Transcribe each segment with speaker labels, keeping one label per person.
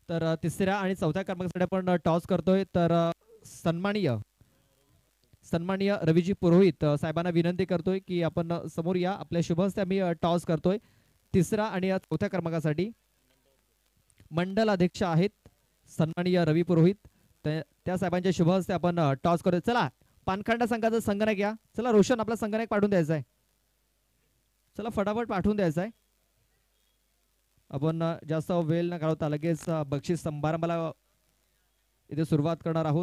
Speaker 1: तर तिसऱ्या आणि चौथ्या क्रमांकासाठी आपण टॉस करतोय. तर सन्माननीय सन्माननीय रवीजी पुरोहित साहेबांना विनंती करतोय की आपण समोर या. आपल्या शुभ हस्ते आम्ही टॉस करतोय. तिसरा आणि चौथ्या क्रमांकासाठी मंडल अध्यक्ष आहेत सन्माननीय रवी पुरोहित. त्या साहेबांच्या शुभ हस्ते आपण टॉस करतोय. चला पानखंडा संघाचा संगणक या. चला रोशन आपला संगणक पाठवून द्यायचा आहे. चला फटाफट पाठवून द्यायचा आहे. आपण जास्त वेळ न घालवता लगेच बक्षीस समारंभाला इथे सुरुवात करणार आहोत.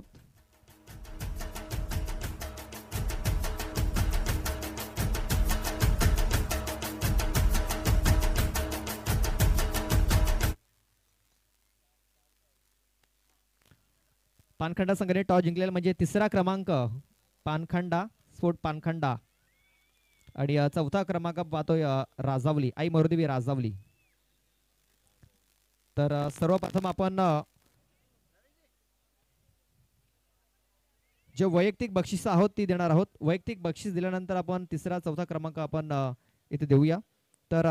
Speaker 1: पानखंडा संघाने टॉस जिंकलेला म्हणजे तिसरा क्रमांक पानखंडा स्पोर्ट पानखंडा आणि चौथा क्रमांक पाहतोय राजावली आई मरुदेवी राजावली. तर सर्वप्रथम आपण जे वैयक्तिक बक्षीस आहोत ती देणार आहोत. वैयक्तिक बक्षीस दिल्यानंतर आपण तिसरा चौथा क्रमांक आपण इथे देऊया. तर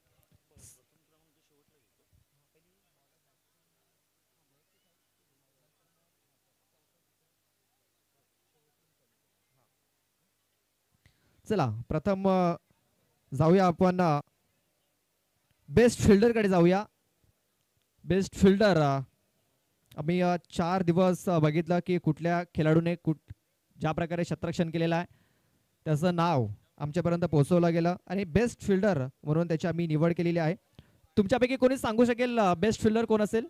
Speaker 1: चला प्रथम जाऊया आपण बेस्ट फिल्डर कडे जाऊया. बेस्ट फिल्डर आम्ही 4 दिवस बघितलं की कुठल्या खेळाडूने ज्या प्रकारे शतरक्षण केलेलं आहे त्याचं नाव आमच्यापर्यंत पोहोचवलं गेलं आणि बेस्ट फिल्डर म्हणून त्याची आम्ही निवड केलेली आहे. तुमच्यापैकी कोणी सांगू शकेल बेस्ट फिल्डर कोण असेल?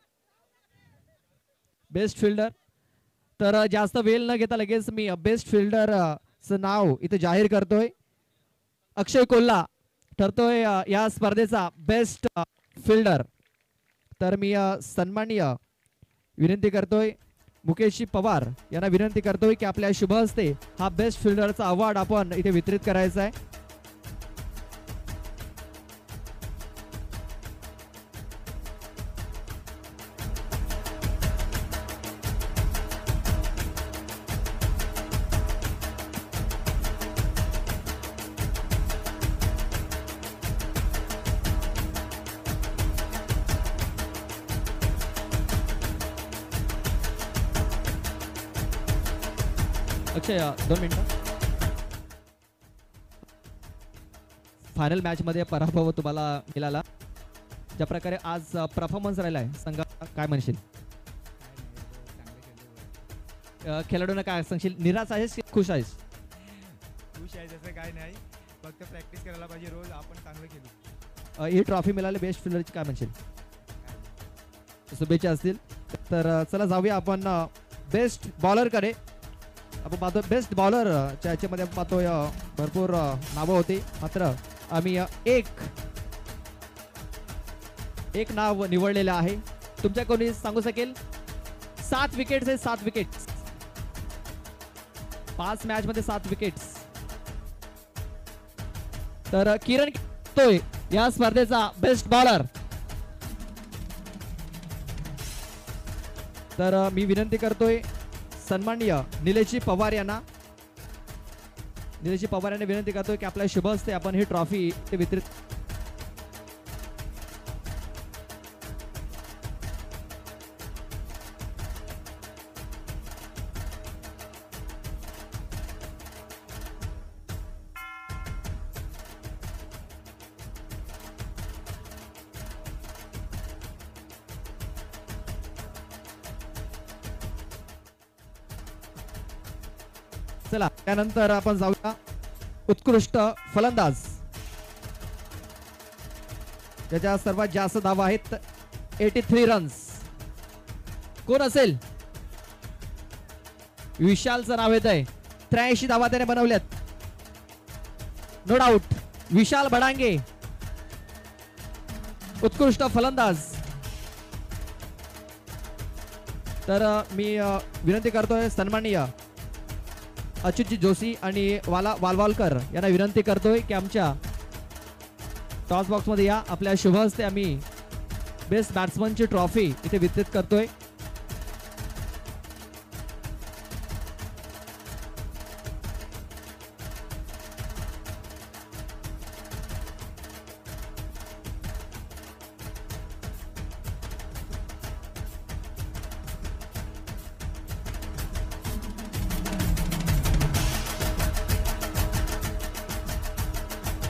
Speaker 1: Best fielder. तर जास्त वेळ न घेता लगेच मी बेस्ट फिल्डर नाव इथे जाहीर करतोय. अक्षय कोल्हा ठरतोय या स्पर्धेचा बेस्ट फिल्डर. तर मी सन्माननीय विनंती करतोय मुकेशजी पवार यांना विनंती करतोय की आपल्या शुभ हस्ते हा बेस्ट फिल्डरचा अवॉर्ड आपण इथे वितरित करायचा आहे. अक्षय 2 मिनिटं. फायनल मॅच मध्ये पराभव तुम्हाला मिळाला. ज्या प्रकारे आज परफॉर्मन्स राहिलाय संघ काय म्हणशील? खेळाडूंना काय सांगशील? निराश आहेस की खुश आहेस?
Speaker 2: खुश आहे तसं काय नाही, फक्त प्रॅक्टिस करायला पाहिजे रोज. आपण चांगलं केलं.
Speaker 1: ही ट्रॉफी मिळाली बेस्ट फिल्डरची काय म्हणशील? शुभेच्छा असतील. तर चला जाऊया आपण बेस्ट बॉलर कडे. आपण पाहतो बेस्ट बॉलर च्या याच्यामध्ये आपण पाहतोय भरपूर नावं होती, मात्र आम्ही एक नाव निवडलेलं आहे. तुमच्या कोणी सांगू शकेल? 7 विकेट्स आहे. 7 विकेट्स 5 मॅच मध्ये 7 विकेट्स. तर किरण तोय या स्पर्धेचा बेस्ट बॉलर. तर मी विनंती करतोय सन्माननीय निलेशजी पवार यांना विनंती करतोय की आपल्या शुभ हस्ते आपण ही ट्रॉफी वितरित. चला त्यानंतर आपण जाऊया उत्कृष्ट फलंदाज ज्याच्या सर्वात जास्त धावा आहेत 83 रन्स. कोण असेल? विशालचं नाव येत आहे. 83 धावा त्याने बनवल्यात. नो डाऊट विशाल बडांगे उत्कृष्ट फलंदाज. तर मी विनंती करतोय सन्माननीय अच्युतजी जोशी आणि वालवालकर यांना विनंती करतोय की आमच्या टॉस बॉक्स मध्ये या. आपल्या शुभ हस्ते आम्ही बेस्ट बॅट्समनची ट्रॉफी इथे वितरित करतोय.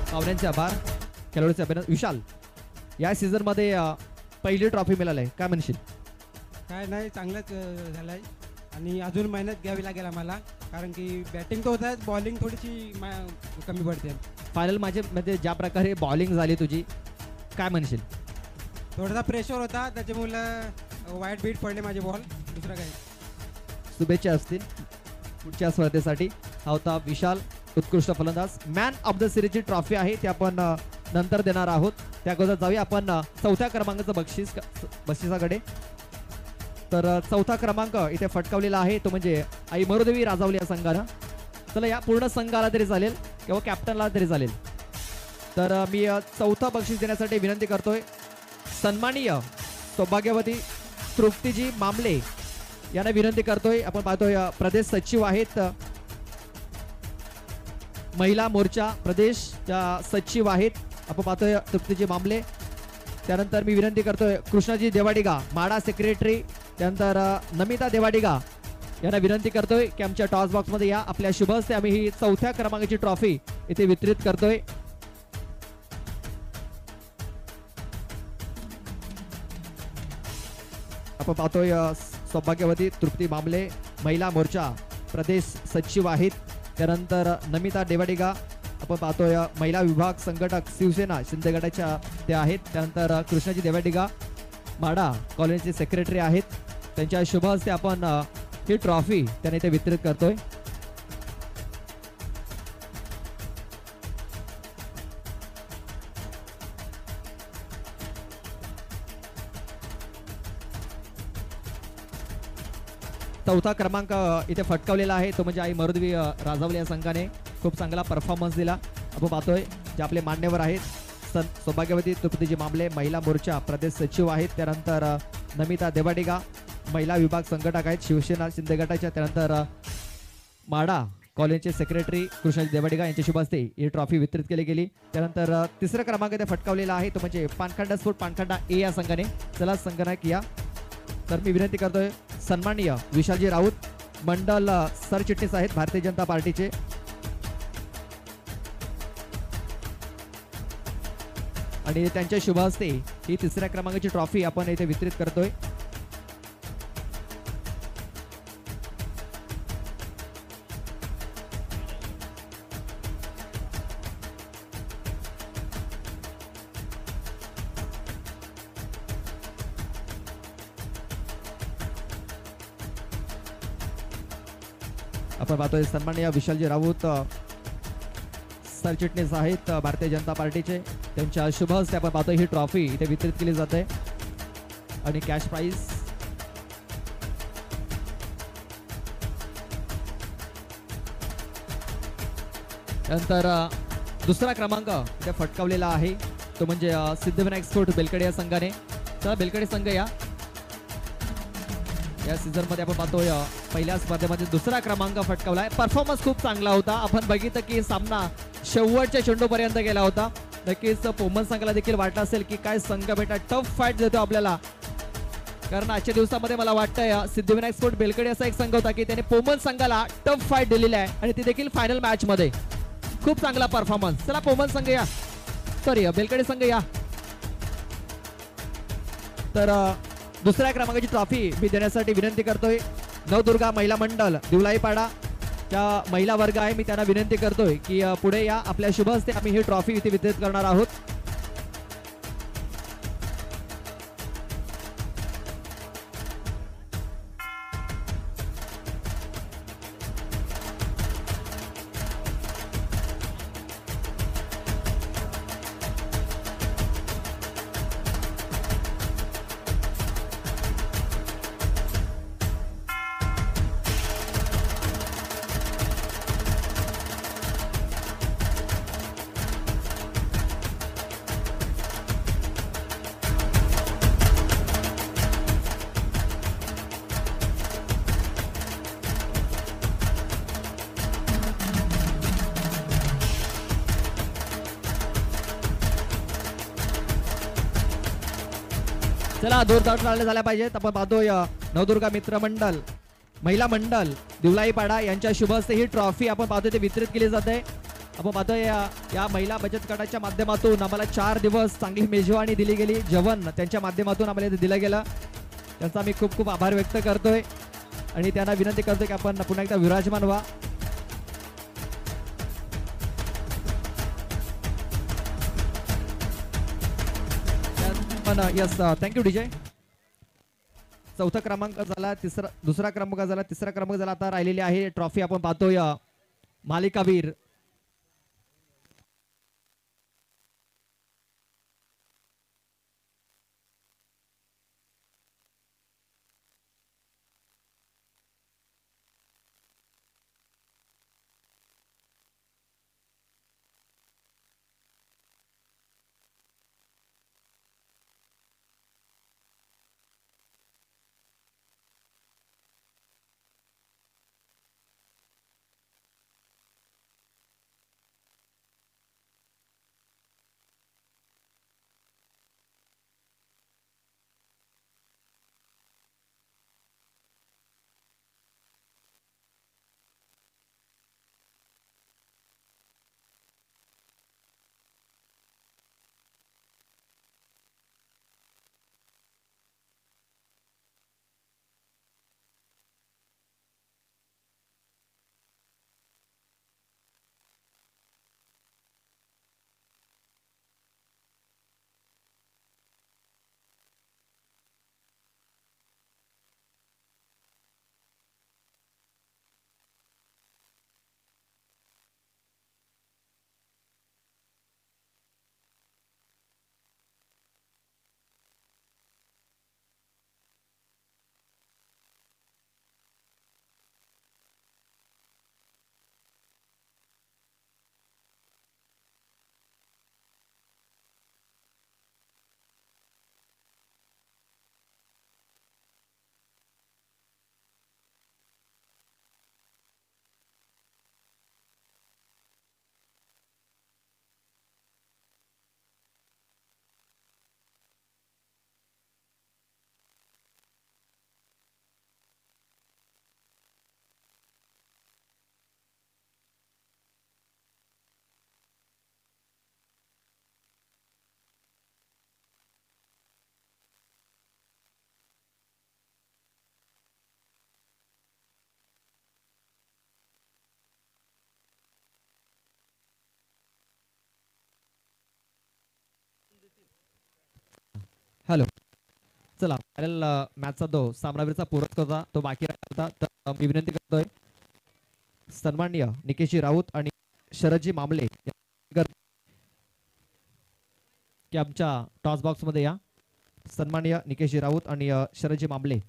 Speaker 1: पाहुण्यांचे आभार, खेळाडूचे अभिनंदन. विशाल, या सीझन मध्ये पहिली ट्रॉफी मिळाली आहे, काय म्हणशील?
Speaker 3: काय नाही, चांगलंच झालं आहे आणि अजून मेहनत घ्यावी लागेल आम्हाला, कारण की बॅटिंग तर होत आहे, बॉलिंग थोडीशी कमी पडते.
Speaker 1: फायनल मध्ये ज्या प्रकारे बॉलिंग झाली तुझी, काय म्हणशील?
Speaker 3: थोडासा प्रेशर होता, त्याच्यामुळं वाईट बीट पडले माझे बॉल, दुसरं काही.
Speaker 1: शुभेच्छा असतील पुढच्या स्पर्धेसाठी. हा होता विशाल, उत्कृष्ट फलंदाज. मॅन ऑफ द सिरीजची ट्रॉफी आहे ती आपण नंतर देणार आहोत. त्या अगोदर जाऊया आपण चौथ्या क्रमांकाचं बक्षिसाकडे. तर चौथा क्रमांक इथे फटकावलेला आहे तो म्हणजे आई मरुदेवी राजावली या संघानं. चला, या पूर्ण संघाला तरी चालेल किंवा कॅप्टनला तरी चालेल. तर मी चौथा बक्षीस देण्यासाठी विनंती करतोय सन्माननीय सौभाग्यवती तृप्तीजी मामले यांना विनंती करतोय. आपण पाहतोय प्रदेश सचिव आहेत, महिला मोर्चा प्रदेशच्या सचिव आहेत, आपण पाहतोय तृप्तीजी मामले. त्यानंतर मी विनंती करतोय कृष्णाजी देवाडिगा माडा सेक्रेटरी, त्यानंतर नमिता देवाडिगा यांना विनंती करतोय की आमच्या टॉस बॉक्स मध्ये या. आपल्या शुभ हस्ते आम्ही ही चौथ्या क्रमांकाची ट्रॉफी इथे वितरित करतोय. आपण पाहतोय सौभाग्यवती तृप्ती मामले महिला मोर्चा प्रदेश सचिव आहेत. त्यानंतर नमिता देवाडिगा आपण पाहतोय महिला विभाग संघटक शिवसेना शिंदे गटाच्या ते आहेत. त्यानंतर कृष्णाजी देवाडिगा माडा कॉलेजचे सेक्रेटरी आहेत. त्यांच्या शुभ हस्ते आपण ही ट्रॉफी त्यांनी इथे वितरित करतोय. चौथा क्रमांक इथे फटकावलेला आहे तो म्हणजे आई मरुदेवी राजावली या संघाने खूप चांगला परफॉर्मन्स दिला. आपण पाहतोय जे आपले मान्यवर आहेत सौभाग्यवती तृप्तीजी मामले महिला मोर्चा प्रदेश सचिव आहेत. त्यानंतर नमिता देवाडिगा महिला विभाग संघटक आहेत शिवसेना शिंदे गटाच्या. त्यानंतर माडा कॉलेजचे सेक्रेटरी कृष्णाजी देवाडिगा यांच्या शुभ हस्ते ही ट्रॉफी वितरित केली गेली. त्यानंतर तिसरा क्रमांक इथे फटकावलेला आहे तो म्हणजे पानखंडा स्पोर्ट पानखंडा ए या संघाने. चला संघनायक या. तर मी विनंती करतोय सन्माननीय विशालजी राऊत मंडल सरचिटणीस आहेत भारतीय जनता पार्टीचे. आणि त्यांच्या शुभ हस्ते ही तिसऱ्या क्रमांकाची ट्रॉफी आपण इथे वितरित करतोय. आपण पाहतोय सन्माननीय विशालजी राऊत सरचिटणीस आहेत भारतीय जनता पार्टीचे. त्यांच्या शुभ हस्ते आपण पाहतोय ही ट्रॉफी इथे वितरित केली जाते आणि कॅश प्राइज. त्यानंतर दुसरा क्रमांक इथे फटकावलेला आहे तो म्हणजे सिद्धिविनायक स्पोर्ट बेलकडे या संघाने. चला बेलकडे संघ या. या सीझन मध्ये आपण पाहतोय पहिल्या स्पर्धेमध्ये दुसरा क्रमांक फटकावलाय. परफॉर्मन्स खूप चांगला होता. आपण बघितलं की सामना शेवटच्या चेंडूपर्यंत गेला होता. नक्कीच पोमन संघाला देखील वाटत असेल की काय संघ बेटा टफ फाईट देतो आपल्याला, कारण आजच्या दिवसामध्ये मला वाटतंय सिद्धिविनायक स्पोर्ट बेलकडे असा एक संघ होता की त्याने पोमन संघाला टफ फाईट दिलेली आहे आणि ती देखील फायनल मॅच मध्ये. खूप चांगला परफॉर्मन्स. चला पोमन संघ या, सॉरी बेलकडे संघ या. तर दुसऱ्या क्रमांकाची ट्रॉफी मी देण्यासाठी विनंती करतोय नवदुर्गा महिला मंडळ दिवलाईपाडा त्या महिला वर्ग आहे. मी त्यांना विनंती करतोय की पुढे या. आपल्या शुभ हस्ते आम्ही ही ट्रॉफी इथे वितरित करणार आहोत. चला जोरदार चालले झाल्या पाहिजेत. आपण पाहतोय नवदुर्गा मित्र मंडळ महिला मंडळ दिवलाईपाडा यांच्या शुभ हस्ते ही ट्रॉफी आपण पाहतोय ते वितरित केली जाते. आपण पाहतोय या महिला बचत गटाच्या माध्यमातून आम्हाला 4 दिवस चांगली मेजवानी दिली गेली. जेवण त्यांच्या माध्यमातून आम्हाला इथे दिलं गेलं. त्यांचा मी खूप खूप आभार व्यक्त करतोय आणि त्यांना विनंती करतोय की आपण पुन्हा एकदा विराजमान व्हा. पण यस, थँक्यू डीजे. चौथा क्रमांक झाला, दुसरा क्रमांक झाला, तिसरा क्रमांक झाला. आता राहिलेली आहे ट्रॉफी. आपण पाहतोय मालिकावीर हॅलो. चला, फायनल मॅचचा तो सामनावीरचा पूरक होता, तो बाकी राहिला होता. तर मी विनंती करतोय सन्माननीय निकेशजी राऊत आणि शरदजी मामले की आमच्या टॉस बॉक्स मध्ये या. सन्माननीय निकेशजी राऊत आणि शरदजी मामले.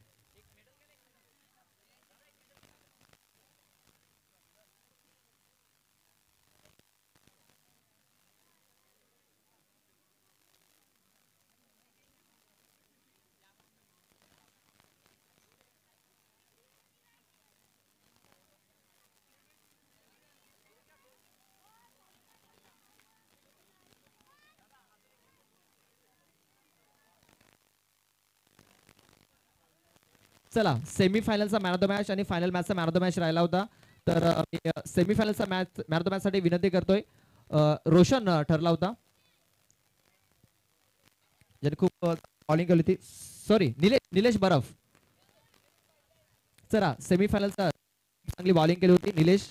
Speaker 1: चला, सेमीफायनलचा मॅन ऑफ द मॅच आणि फायनल मॅचचा मॅन ऑफ द मॅच राहिला होता. तर सेमीफायनलचा मॅन ऑफ द मॅच साठी विनंती करतोय. रोशन ठरला होता, ज्याने खूप बॉलिंग केली होती. सॉरी, निलेश बरफ. चला, सेमीफायनलचा चांगली बॉलिंग केली होती निलेश.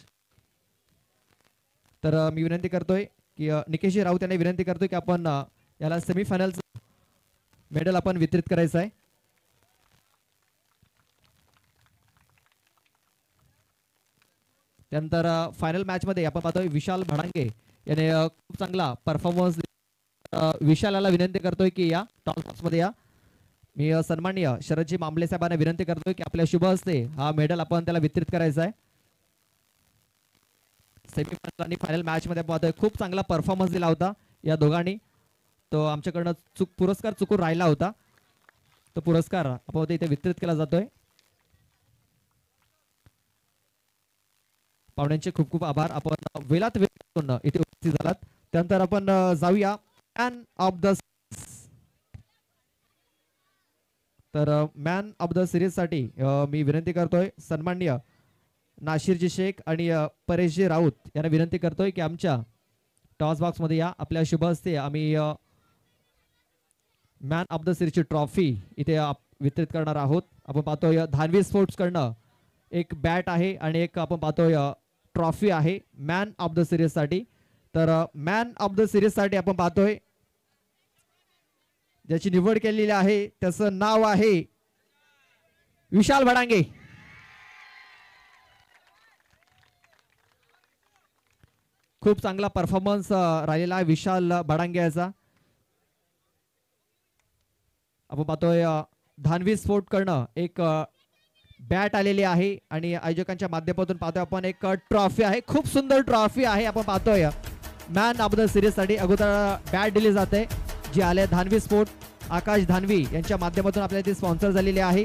Speaker 1: तर मी विनंती करतोय की निकेशजी राऊत यांनी विनंती करतोय की आपण याला सेमीफायनलचं मेडल आपण वितरित करायचं आहे. त्यानंतर फायनल मॅच मध्ये आपण पाहतोय विशाल भडांगे याने खूप चांगला परफॉर्मन्स. विशालाला विनंती करतोय की या टॉस बॉक्स मध्ये या. मी सन्माननीय शरदजी मामले साहेबांना विनंती करतोय की आपल्या शुभ हस्ते हा मेडल आपण त्याला वितरित करायचा आहे. सेमीफायनल आणि फायनल मॅच मध्ये पाहतोय खूप चांगला परफॉर्मन्स दिला होता या दोघांनी. तो आमच्याकडनं पुरस्कार चुकून राहिला होता. तो पुरस्कार आपण इथे वितरित केला जातोय. पाहुण्यांचे खूप खूप आभार. आपण वेळात वेळ इथे उपस्थित झालात. त्यानंतर आपण जाऊया मॅन ऑफ द. तर मॅन ऑफ द सिरीज साठी मी विनंती करतोय सन्माननीय नाशिरजी शेख आणि परेशजी राऊत यांना विनंती करतोय की आमच्या टॉस बॉक्स मध्ये या. आपल्या शुभ हस्ते आम्ही मॅन ऑफ द सिरीजची ट्रॉफी इथे वितरित करणार आहोत. आपण पाहतोय धानवी स्पोर्ट्स कडनं एक बॅट आहे आणि एक आपण पाहतोय ट्रॉफी आहे मॅन ऑफ द सिरीज साठी. तर मॅन ऑफ द सिरीज साठी आपण पाहतोय ज्याची निवड केलेली आहे त्याचं नाव आहे विशाल भडांगे. खूप चांगला परफॉर्मन्स राहिलेला आहे विशाल भडांगे याचा. आपण पाहतोय धानवी स्पोर्ट कडनं एक बॅट आलेली आहे आणि आयोजकांच्या माध्यमातून पाहतोय आपण एक ट्रॉफी आहे. खूप सुंदर ट्रॉफी आहे. आपण पाहतोय मॅन ऑफ द सिरीज साठी अगोदर बॅट दिली जाते जी आले धानवी स्पोर्ट आकाश धानवी यांच्या माध्यमातून आपल्याला ती स्पॉन्सर झालेली आहे.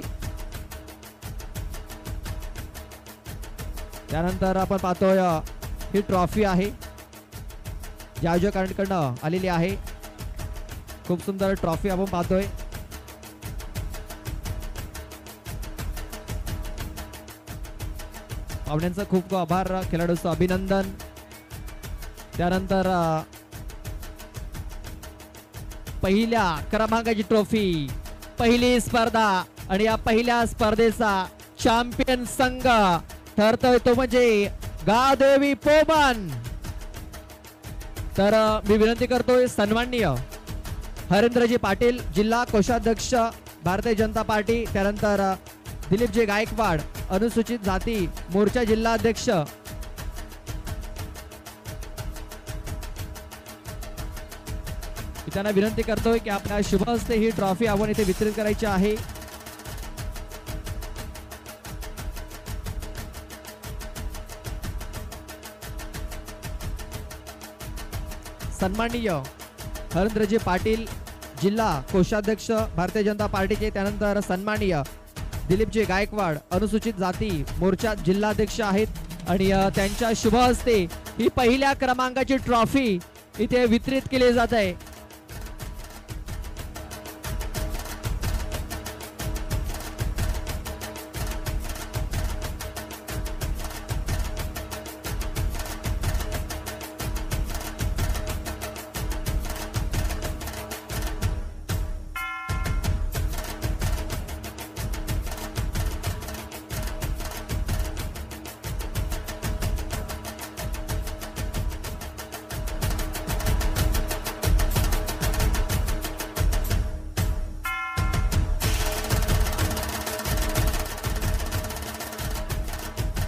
Speaker 1: त्यानंतर आपण पाहतोय ही ट्रॉफी आहे जी आयोजकांकडनं आलेली आहे. खूप सुंदर ट्रॉफी आपण पाहतोय. पाहुण्यांचा खूप खूप आभार, खेळाडूंचं अभिनंदन. त्यानंतर पहिल्या क्रमांकाची ट्रॉफी, पहिली स्पर्धा आणि या पहिल्या स्पर्धेचा चॅम्पियन संघ ठरतोय तो म्हणजे गावदेवी पोमन. तर मी विनंती करतोय सन्माननीय हरेंद्रजी पाटील जिल्हा कोषाध्यक्ष भारतीय जनता पार्टी, त्यानंतर दिलीपजी गायकवाड अनुसूचित जाती मोर्चा जिल्हा अध्यक्ष, त्यांना विनंती करतोय की आपल्या शुभ हस्ते ही ट्रॉफी आपण इथे वितरित करायची आहे. सन्माननीय हरेंद्रजी पाटील जिल्हा कोषाध्यक्ष भारतीय जनता पार्टीचे, त्यानंतर सन्माननीय दिलीपजी गायकवाड अनुसूचित जाती मोर्चा जिल्हाध्यक्ष आहेत आणि त्यांच्या शुभ हस्ते ही पहिल्या क्रमांकाची ट्रॉफी इथे वितरित केली जात आहे.